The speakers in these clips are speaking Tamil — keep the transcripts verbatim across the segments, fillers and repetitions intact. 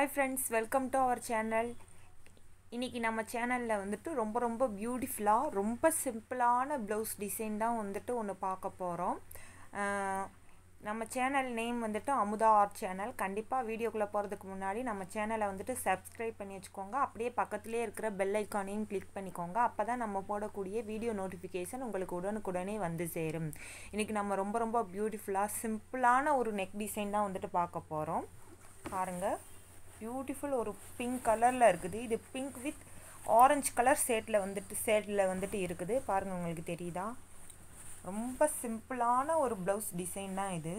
Hi friends, welcome to our channel. இன்னைக்கு நம்ம சேனல்ல வந்துட்டு ரொம்ப ரொம்ப பியூட்டிஃபுல்லா ரொம்ப சிம்பிளான ப்ளவுஸ் டிசைன் தான் வந்துட்டு ஒன்னு பார்க்க போறோம். நம்ம சேனல் நேம் வந்துட்டு அமுதா ஆர்ட் சேனல். கண்டிப்பா வீடியோக்குள்ள போறதுக்கு முன்னாடி நம்ம சேனலை வந்துட்டு Subscribe பண்ணி வெச்சுக்கோங்க. அப்படியே பக்கத்திலே இருக்கிற பெல் ஐகானையும் கிளிக் பண்ணிக்கோங்க. அப்பதான் நம்ம போடக்கூடிய வீடியோ நோட்டிஃபிகேஷன் உங்களுக்கு உடனுக்குடனே வந்து சேரும். இன்னைக்கு நம்ம ரொம்ப ரொம்ப பியூட்டிஃபுல்லா சிம்பிளான ஒரு நெக் டிசைன் தான் வந்துட்டு பார்க்க போறோம். பாருங்க. பியூட்டிஃபுல் ஒரு பிங்க் கலர்ல இருக்குது. இது பிங்க் வித் ஆரஞ்சு கலர் ஷேட்ல வந்துட்டு ஷேட்ல வந்துட்டு இருக்குது. பாருங்க உங்களுக்கு தெரியுதா? ரொம்ப சிம்பிளான ஒரு ப்ளவுஸ் டிசைன் தான் இது.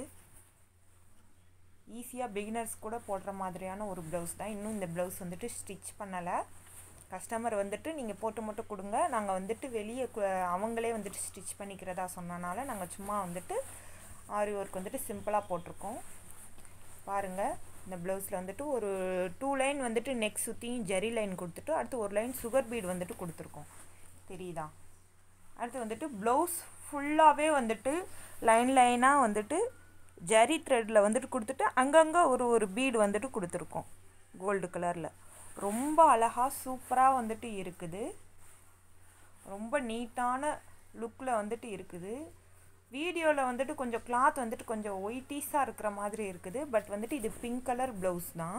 ஈஸியா பிகினர்ஸ் கூட போடுற மாதிரியான ஒரு ப்ளவுஸ் தான். இன்னும் இந்த ப்ளவுஸ் வந்துட்டு ஸ்டிட்ச் பண்ணல. கஸ்டமர் வந்துட்டு நீங்க போட்டு மட்டும் கொடுங்க. நாங்க வந்துட்டு வெளியே அவங்களே வந்துட்டு ஸ்டிட்ச் பண்ணிக்கிறதா சொன்னனால நாங்க சும்மா வந்துட்டு ஆரி வர்க் வந்துட்டு சிம்பிளா போட்டுருக்கோம். பாருங்க. இந்த ப்ளவுஸ்ல வந்துட்டு ஒரு டூ லைன் வந்துட்டு நெக் சுத்தியும் ஜரி லைன் கொடுத்துட்டு அடுத்து ஒரு லைன் சுகர் பீட் வந்துட்டு கொடுத்துருக்கோம். தெரியுதா? அடுத்து வந்துட்டு ப்ளவுஸ் ஃபுல்லாவே வந்துட்டு லைன் லைனா வந்துட்டு ஜரி த்ரெட்ல வந்துட்டு கொடுத்துட்டு அங்கங்க ஒரு ஒரு பீட் வந்துட்டு கொடுத்துருக்கோம். கோல்டு கலர்ல. ரொம்ப அழகா சூப்பரா வந்துட்டு இருக்குது. ரொம்ப நீட்டான லுக்ல வந்துட்டு இருக்குது. வீடியோல வந்துட்டு கொஞ்சம் கிளாத் வந்துட்டு கொஞ்சம் ஒயிட்டிஸா இருக்கிற மாதிரி இருக்குது. பட் வந்துட்டு இது பிங்க் கலர் ப்ளவுஸ் தான்.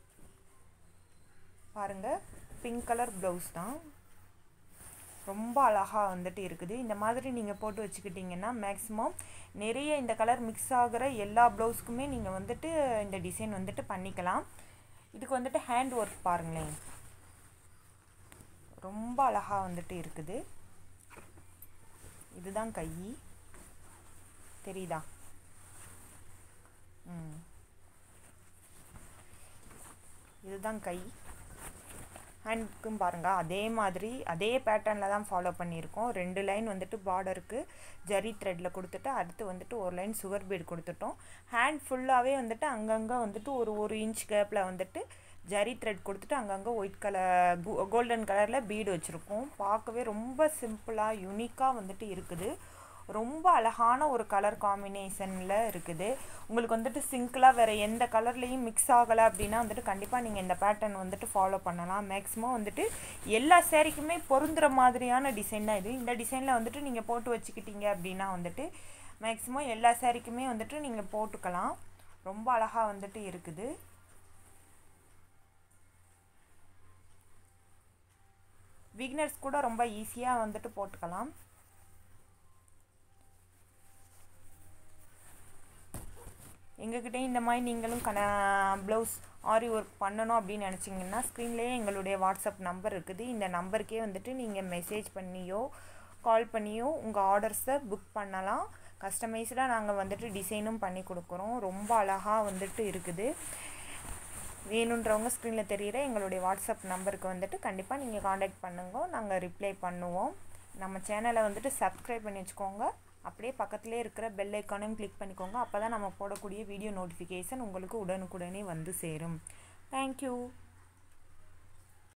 பாருங்க. பிங்க் கலர் ப்ளவுஸ் தான். ரொம்ப அழகா வந்துட்டு இருக்குது. இந்த மாதிரி நீங்க போட்டு வச்சுக்கிட்டீங்கன்னா மேக்ஸிமம் நிறைய இந்த கலர் மிக்ஸ் ஆகுற எல்லா ப்ளவுஸ்க்குமே நீங்க வந்துட்டு இந்த டிசைன் வந்துட்டு பண்ணிக்கலாம். இதுக்கு வந்துட்டு ஹேண்ட் வர்க் பாருங்களேன். ரொம்ப அழகா வந்துட்டு இருக்குது. இதுதான் கை. தெரியுதா? ம் இதுதான் கை. ஹேண்ட்க்கும் பாருங்க அதே மாதிரி அதே பேட்டர்ன்ல தான் ஃபாலோ பண்ணியிருக்கோம். ரெண்டு லைன் வந்துட்டு பார்டருக்கு ஜரி த்ரெட்ல கொடுத்துட்டு அடுத்து வந்துட்டு ஒரு லைன் சுகர் பீட் கொடுத்துட்டோம். ஹேண்ட் ஃபுல்லாவே வந்துட்டு அங்கங்க வந்துட்டு ஒரு ஒரு இன்ச் கேப்ல வந்துட்டு ஜரி த்ரெட் கொடுத்துட்டு அங்கங்க ஒயிட் கலர் கோல்டன் கலர்ல பீட் வச்சிருக்கோம். பார்க்கவே ரொம்ப சிம்பிளா யூனிக்கா வந்துட்டு இருக்குது. ரொம்ப அழகான ஒரு கலர் காம்பினேஷன்ல இருக்குது. உங்களுக்கு வந்துட்டு சிங்கிளா வேற எந்த கலர்லயும் மிக்ஸ் ஆகல அப்படினா வந்துட்டு கண்டிப்பா நீங்க இந்த பேட்டர்ன் வந்துட்டு ஃபாலோ பண்ணலாம். மேக்ஸிமம் வந்துட்டு எல்லா சாரிக்குமே பொருந்துற மாதிரியான டிசைன் தான் இது. இந்த டிசைன்ல வந்துட்டு நீங்க போட்டு வச்சுக்கிட்டீங்க அப்படினா வந்துட்டு மேக்ஸிமம் எல்லா சாரிக்குமே வந்துட்டு நீங்க போட்டுக்கலாம். ரொம்ப அழகா வந்துட்டு இருக்குது. பிகினர்ஸ் கூட ரொம்ப ஈஸியா வந்துட்டு போட்டுக்கலாம். எங்ககிட்ட இந்த மாதிரி நீங்களும் ப்ளவுஸ் ஆரி ஒர்க் பண்ணணும் அப்படின்னு நினச்சிங்கன்னா ஸ்க்ரீன்லேயே எங்களுடைய வாட்ஸ்அப் நம்பர் இருக்குது. இந்த நம்பருக்கே வந்துட்டு நீங்கள் மெசேஜ் பண்ணியோ கால் பண்ணியோ உங்கள் ஆர்டர்ஸை புக் பண்ணலாம். கஸ்டமைஸ்டாக நாங்கள் வந்துட்டு டிசைனும் பண்ணி கொடுக்குறோம். ரொம்ப அழகாக வந்துட்டு இருக்குது. வேணுன்றவங்க ஸ்க்ரீனில் தெரிகிற எங்களுடைய வாட்ஸ்அப் நம்பருக்கு வந்துட்டு கண்டிப்பாக நீங்கள் காண்டாக்ட் பண்ணுங்க. நாங்கள் ரிப்ளை பண்ணுவோம். நம்ம சேனலை வந்துட்டு Subscribe பண்ணி வச்சுக்கோங்க. அப்படியே பக்கத்திலே இருக்கிற பெல் ஐகானையும் கிளிக் பண்ணிக்கோங்க. அப்பதான் நம்ம போடக்கூடிய வீடியோ நோட்டிஃபிகேஷன் உங்களுக்கு உடனுக்குடனே வந்து சேரும். Thank you.